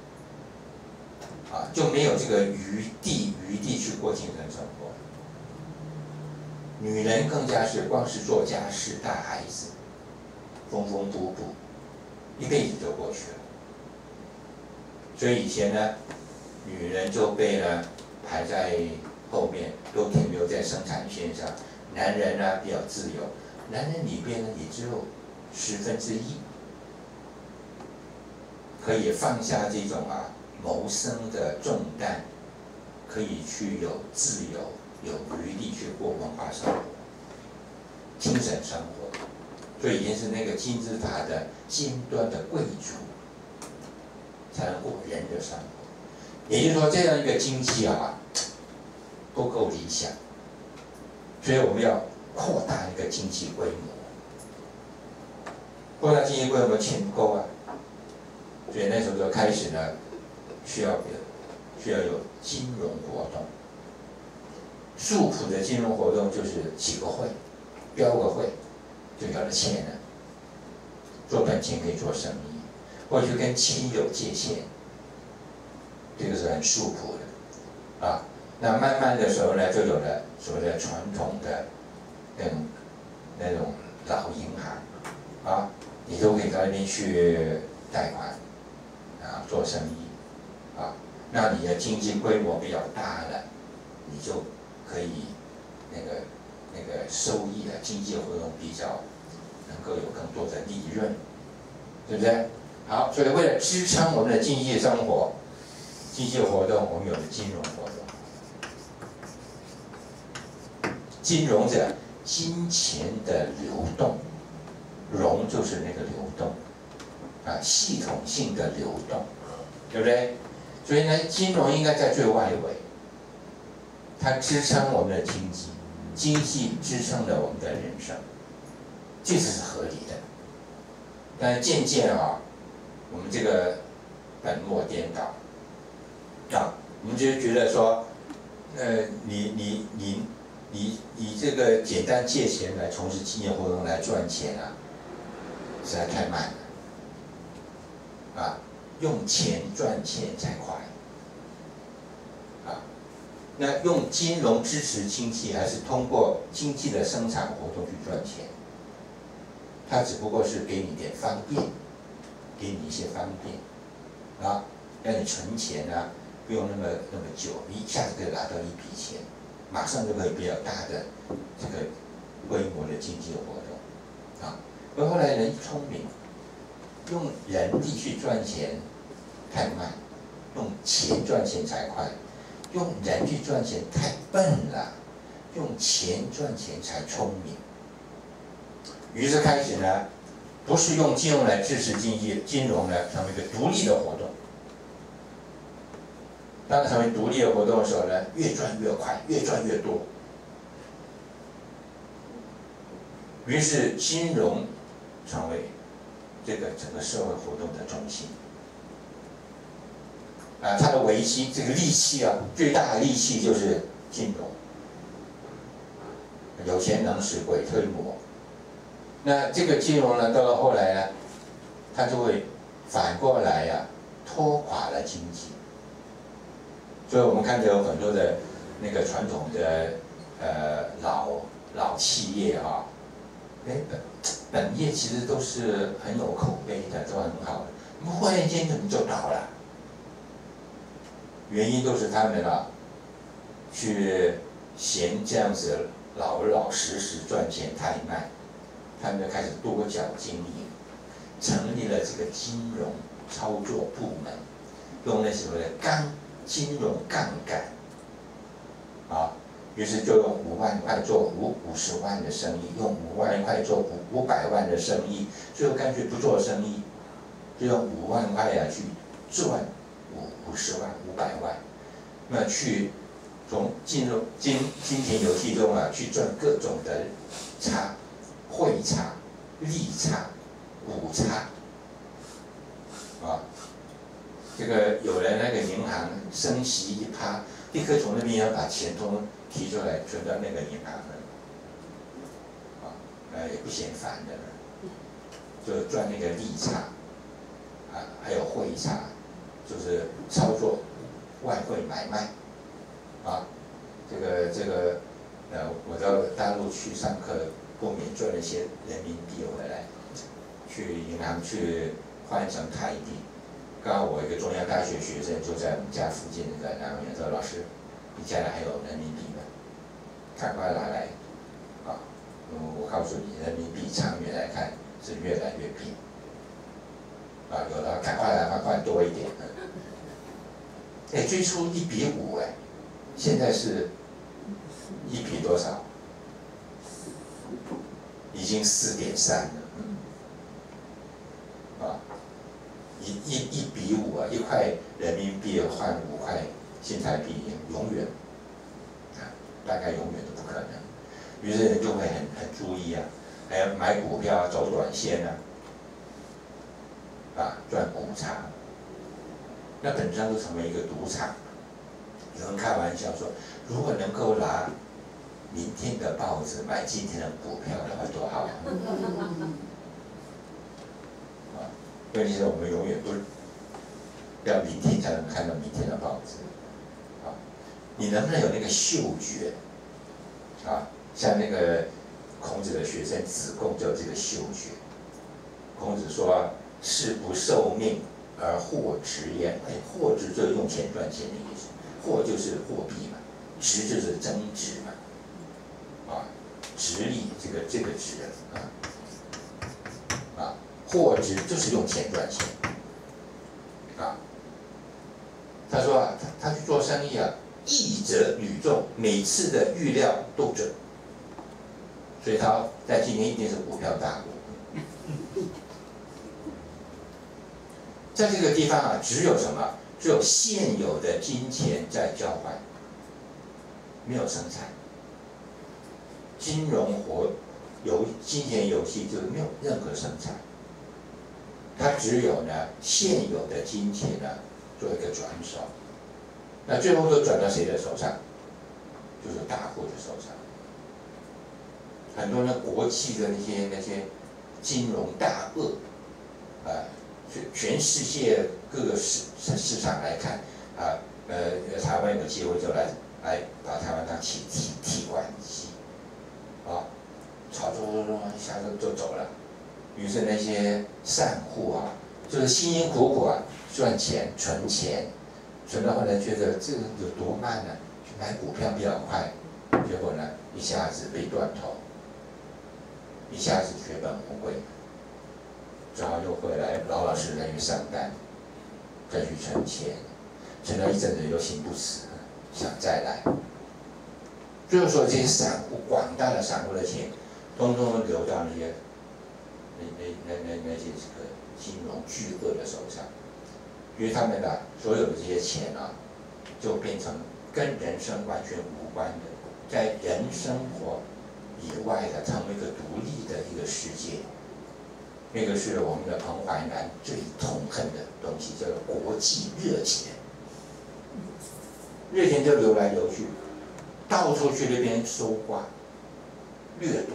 啊就没有这个余地余地去过精神生活。女人更加是光是做家事、带孩子，缝缝补补，一辈子就过去了。所以以前呢，女人就被呢排在后面，都停留在生产线上。男人呢比较自由，男人里边呢也只有十分之一，可以放下这种啊谋生的重担，可以去有自由、有余力去过文化生活、精神生活，所以已经是那个金字塔的尖端的贵族才能过人的生活。也就是说，这样一个经济啊不够理想。所以我们要扩大一个经济规模，扩大经济规模钱不够啊，所以那时候就开始呢，需要需要有金融活动。素朴的金融活动就是起个会，标个会，就有了钱了。做本钱可以做生意，或者去跟亲友借钱，这个是很素朴的啊。那慢慢的时候呢，就有了所谓的传统的那种那种老银行啊，你都可以到那边去贷款啊，做生意啊。那你的经济规模比较大了，你就可以那个那个收益啊，经济活动比较能够有更多的利润，对不对？好，所以为了支撑我们的经济生活、经济活动，我们有了金融活动。金融者，金钱的流动，融就是那个流动，啊，系统性的流动，对不对？所以呢，金融应该在最外围，它支撑我们的经济，经济支撑了我们的人生，这是合理的。但是渐渐啊，我们这个本末颠倒，啊，我们就觉得说，呃，你你你。你你这个简单借钱来从事经济活动来赚钱啊，实在太慢了。啊，用钱赚钱才快。啊，那用金融支持经济，还是通过经济的生产活动去赚钱？它只不过是给你点方便，给你一些方便，啊，让你存钱啊，不用那么那么久，你一下子可以拿到一笔钱。马上就可以比较大的这个规模的经济活动，啊，而后来人聪明，用人力去赚钱太慢，用钱赚钱才快，用人去赚钱太笨了，用钱赚钱才聪明。于是开始呢，不是用金融来支持经济，金融呢成为一个独立的活动。当成为独立的活动的时候呢，越赚越快，越赚越多。于是金融成为这个整个社会活动的中心。啊，它的危机，这个利器啊，最大的利器就是金融。有钱能使鬼推磨。那这个金融呢，到了后来呢，它就会反过来呀、啊，拖垮了经济。所以我们看着有很多的那个传统的呃老老企业啊，哎本本业其实都是很有口碑的，都很好的，那么忽然间怎么就倒了？原因都是他们啊，去嫌这样子老老实实赚钱太慢，他们就开始多角经营，成立了这个金融操作部门，用那所谓的钢。金融杠杆，啊，于是就用五万块做五五十万的生意，用五万块做五五百万的生意，最后干脆不做生意，就用五万块呀、啊、去赚五五十万、五百万，那去从进入金金钱游戏中啊去赚各种的差、汇差、利差、股差，啊。这个有人那个银行升息一趴，立刻从那边要把钱通提出来存到那个银行了，啊，呃也不嫌烦的了，就赚那个利差，啊，还有汇差，就是操作外汇买卖，啊，这个这个，呃，我到大陆去上课，不免赚了一些人民币回来，去银行去换成台币。刚好我一个中央大学学生就在我们家附近那个南园说：“老师，你家里还有人民币吗？赶快拿来！”啊，我告诉你，人民币长远来看是越来越便宜。啊，有的赶快来，赶快多一点。哎，最初一比五哎，现在是一比多少？已经四点三了。啊。一一一比五啊，一块人民币换五块新台币，永远啊，大概永远都不可能。于是人就会很很注意啊，还要买股票啊，走短线啊，啊赚股差，那本身就成为一个赌场有人开玩笑说，如果能够拿明天的报纸买今天的股票的话，多好啊！啊，问题是我们永远不要明天才能看到明天的报纸。啊，你能不能有那个嗅觉？啊，像那个孔子的学生子贡就有这个嗅觉。孔子说：“士不受命而货直焉。”哎，货直就是用钱赚钱的意思，货就是货币嘛，直就是增值嘛。啊，直立这个这个直啊，啊，货直就是用钱赚钱，啊，他说啊，他他去做生意啊，易则屡中，每次的预料都准，所以他在今天一定是股票大户。在这个地方啊，只有什么？只有现有的金钱在交换，没有生产。金融活游金钱游戏就没有任何生产，它只有呢现有的金钱呢做一个转手，那最后都转到谁的手上？就是大户的手上。很多呢国际的那些那些金融大鳄，啊，全全世界各个市市场来看啊，呃，台湾有机会就来来把台湾当提提提款机。啊，炒作作作一下子就走了，于是那些散户啊，就是辛辛苦苦啊赚钱存钱，存到后来觉得这个有多慢呢、啊？买股票比较快，结果呢一下子被断头，一下子血本无归，只好又回来老老实实去上班，再去存钱，存了一阵子又心不死，想再来。就是说，这些散户广大的散户的钱，通通流到那些那那那那那些这个金融巨鳄的手上，因为他们的所有的这些钱啊，就变成跟人生完全无关的，在人生活以外的，成为一个独立的一个世界。那个是我们的彭淮南最痛恨的东西，叫做国际热钱。热钱就流来流去。到处去那边搜刮、掠夺，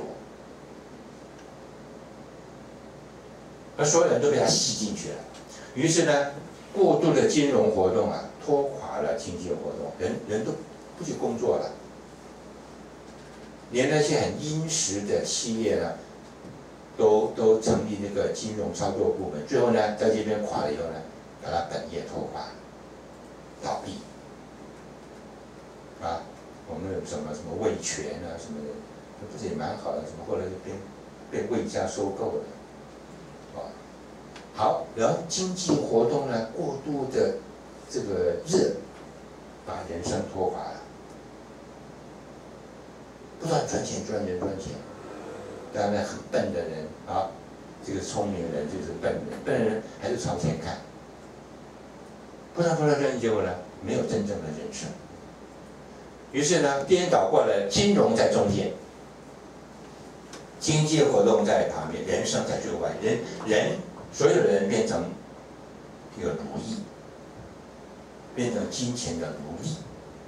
而所有人都被他吸进去了。于是呢，过度的金融活动啊，拖垮了经济活动，人人都不去工作了，连那些很殷实的企业呢，都都成立那个金融操作部门，最后呢，在这边垮了以后呢，把它本业拖垮，倒闭，啊。我们有什么什么味全啊什么的，不是也蛮好的？什么后来就被被魏家收购了，啊，好，然后经济活动呢过度的这个热，把人生拖垮了，不断赚钱赚钱赚钱，当然很笨的人啊，这个聪明人就是笨人，笨人还是朝前看，不断不断赚钱，结果呢没有真正的人生。于是呢，颠倒过来，金融在中间，经济活动在旁边，人生在最外，人人所有的人变成一个奴役，变成金钱的奴隶，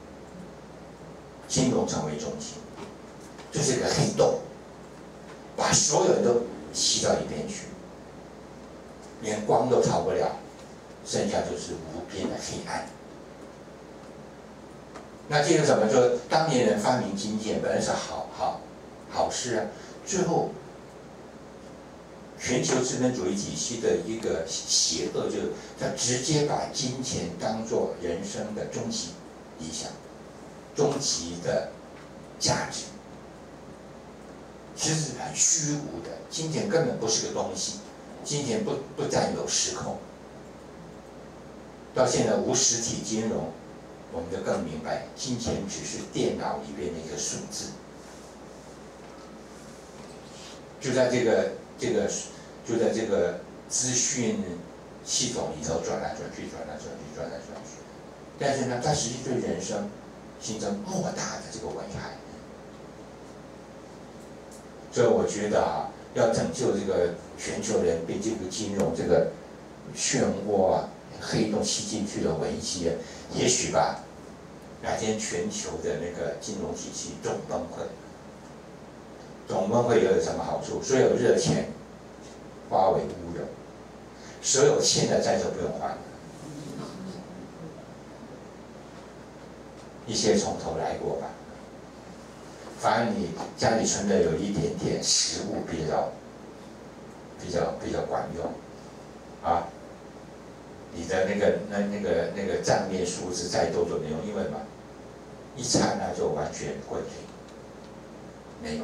金融成为中心，就是一个黑洞，把所有人都吸到一边去，连光都逃不了，剩下就是无边的黑暗。那这个什么？说当年人发明金钱本来是好好好事啊，最后全球资本主义体系的一个邪恶，就是它直接把金钱当作人生的终极理想、终极的价值，其实是很虚无的。金钱根本不是个东西，金钱不不占有时空。到现在无实体金融。我们就更明白，金钱只是电脑里边的一个数字，就在这个这个就在这个资讯系统里头转来转去，转来转去，转来转去。但是呢，它实际对人生形成莫大的这个危害。所以我觉得啊，要拯救这个全球人被这个金融这个漩涡啊、黑洞吸进去的危机啊，也许吧， 哪天全球的那个金融体系总崩溃，总崩溃又有什么好处？所有热钱化为乌有，所有欠的债就不用还了，一切从头来过吧。反而你家里存的有一点点实物比较比较比较管用啊。你的那个那那个那个账面数字再多都没用，因为嘛，一刹那就完全归零，没有。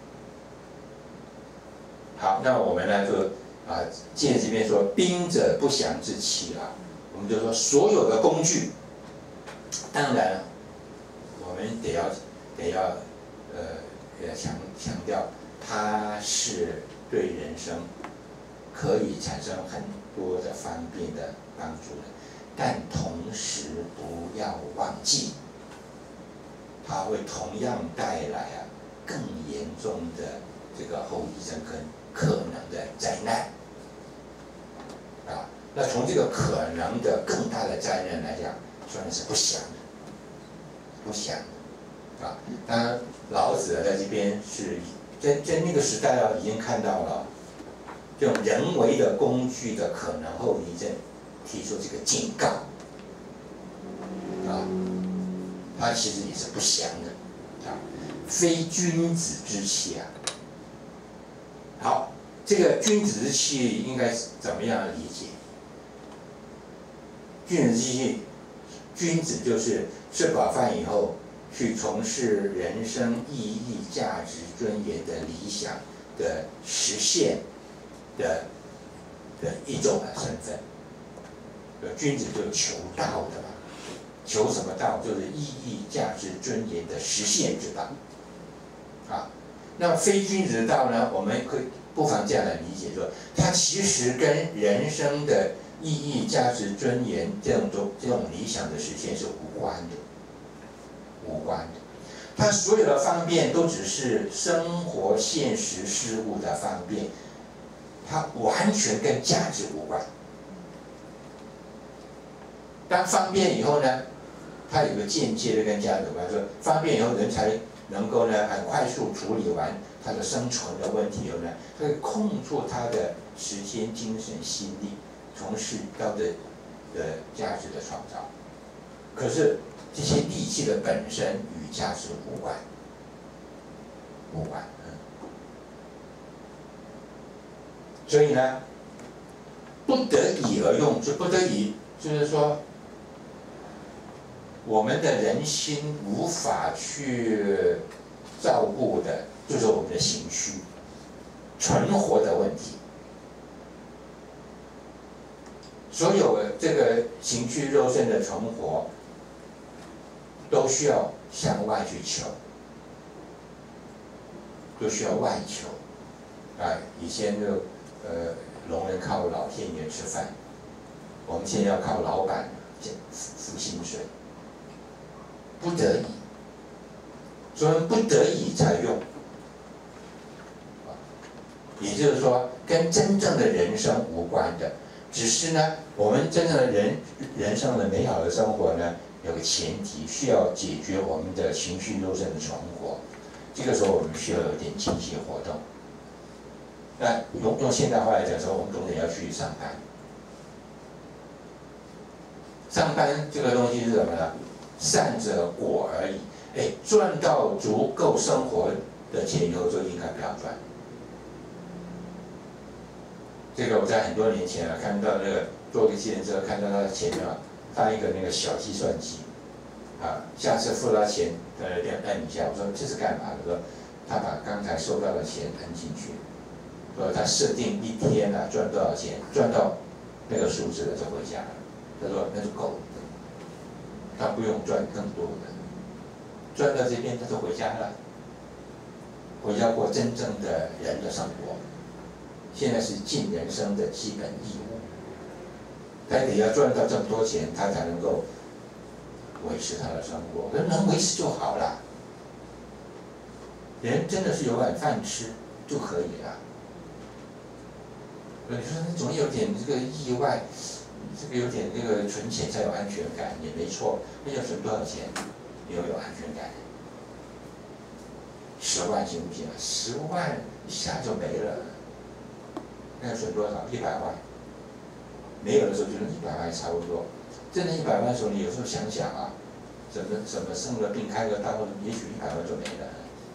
好，那我们呢就啊，借这边说兵者不祥之器啊，我们就说所有的工具，当然我们得要得要呃要强强调，它是对人生可以产生很多的方便的帮助的，但同时不要忘记，它会同样带来啊更严重的这个后遗症跟可能的灾难啊。那从这个可能的更大的灾难来讲，算是不祥的，不祥的啊。当然，老子在这边是在在那个时代啊，已经看到了这种人为的工具的可能后遗症，提出这个警告啊，它其实也是不祥的啊，非君子之器啊。好，这个君子之器应该怎么样理解？君子之器，君子就是吃饱饭以后去从事人生意义、价值、尊严的理想的实现的的一种的身份。君子就是求道的嘛，求什么道？就是意义、价值、尊严的实现之道。啊，那非君子的道呢？我们可以不妨这样来理解说，它其实跟人生的意义、价值、尊严这种这种理想的实现是无关的，无关的。它所有的方便都只是生活现实事物的方便，它完全跟价值无关。当方便以后呢，它有个间接的跟价值有关，说方便以后人才能够呢很快速处理完他的生存的问题以后呢，他会空出他的时间、精神、心力，从事到的的价值的创造。可是这些利器的本身与价值无关，无关。嗯、所以呢，不得已而用，就不得已，就是说，我们的人心无法去照顾的，就是我们的形虚、存活的问题。所有这个形虚肉身的存活，都需要向外去求，都需要外求。啊，以前就呃，农人靠老天爷吃饭，我们现在要靠老板付薪水。不得已，所以不得已才用，也就是说，跟真正的人生无关的，只是呢，我们真正的人人生的美好的生活呢，有个前提，需要解决我们的情绪肉身的存活，这个时候我们需要有点经济活动。那用用现代话来讲说，我们总得要去上班，上班这个东西是什么呢？善者果而已，哎，赚到足够生活的钱以后就应该不要赚。这个我在很多年前啊，看到那个坐个计程车，看到他前面啊放一个那个小计算机，啊，下次付到钱，呃，按一下，我说这是干嘛的？说他把刚才收到的钱摁进去，说他设定一天啊赚多少钱，赚到那个数字了就回家了。他说那就够了。他不用赚更多的，赚到这边他就回家了，回家过真正的人的生活。现在是尽人生的基本义务，他得要赚到这么多钱，他才能够维持他的生活。人能维持就好了，人真的是有碗饭吃就可以了。你说你总有点这个意外。这个有点那个存钱才有安全感，也没错。那要存多少钱？ 你会有安全感。十万行不行啊？十万一下就没了，那损多少？一百万。没有的时候觉得一百万差不多，真的一百万的时候，你有时候想想啊，怎么怎么生了病开个刀，也许一百万就没了。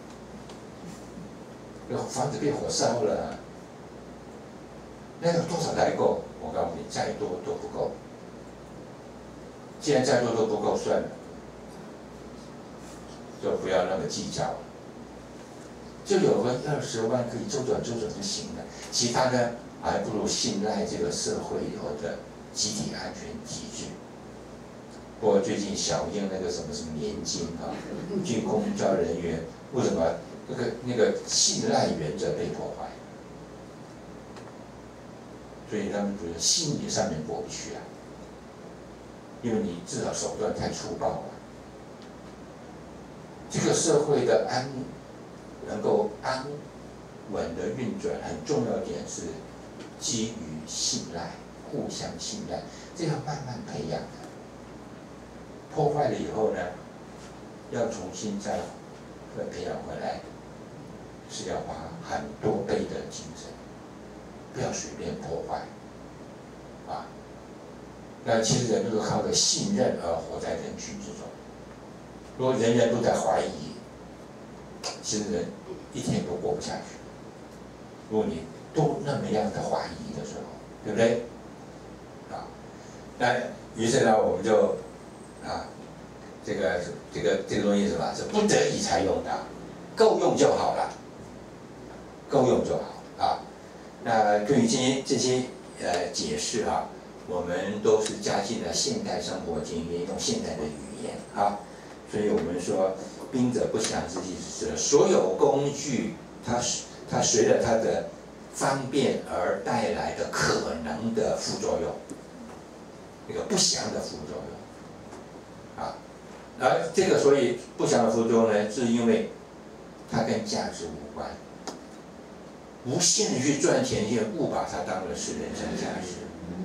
那房子被火烧了，那有多少才够？我告诉你，再多都不够。既然再多都不够，算了，就不要那么计较了。就有个二十万可以周转周转就行了，其他的还不如信赖这个社会以后的集体安全体制。不过最近小英那个什么什么年金啊，据公交人员为什么那个那个信赖原则被破坏？所以他们觉得心理上面过不去啊，因为你至少手段太粗暴了。这个社会的安能够安稳的运转，很重要点是基于信赖，互相信赖，这要慢慢培养的。破坏了以后呢，要重新再培养回来，是要花很多倍的精神，不要随便破坏，啊。那其实人都是靠着信任而活在人群之中。如果人人都在怀疑，其实人一天都过不下去。如果你都那么样的怀疑的时候，对不对？啊，那于是呢，我们就啊，这个这个这个东西是什么？是不得已才用的，够用就好了，够用就好啊。那对于这些这些呃解释啊，我们都是加进了现代生活经验，用现代的语言啊。所以我们说，兵者不祥之器，是所有工具，它它随着它的方便而带来的可能的副作用，那个不祥的副作用，啊，而这个所以不祥的副作用呢，是因为它跟价值无关，无限的去赚钱，因为误把它当成是人生价值，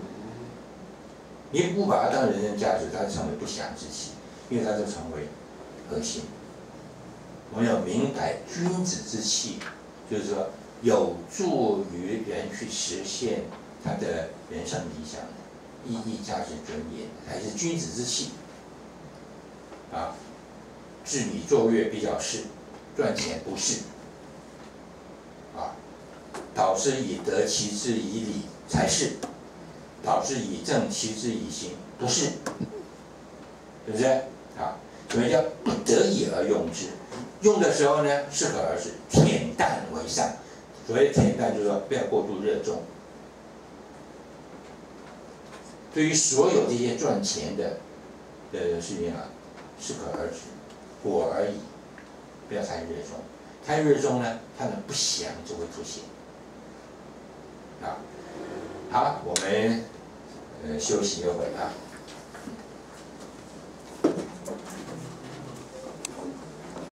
你误把它当人生价值，它就成为不祥之器。因为它就成为核心。我们要明白君子之气，就是说有助于人去实现他的人生理想、意义、价值、尊严，才是君子之气。啊，治理作乐比较是，赚钱不是。啊，导之以德，齐之以礼才是；导之以政，齐之以刑不是。对不对？啊，所以叫不得已而用之。用的时候呢，适可而止，恬淡为上。所谓恬淡，就是说不要过度热衷。对于所有这些赚钱的的事情啊，适可而止，果而已，不要太热衷。太热衷呢，它的不祥就会出现。啊，好，我们呃休息一会啊。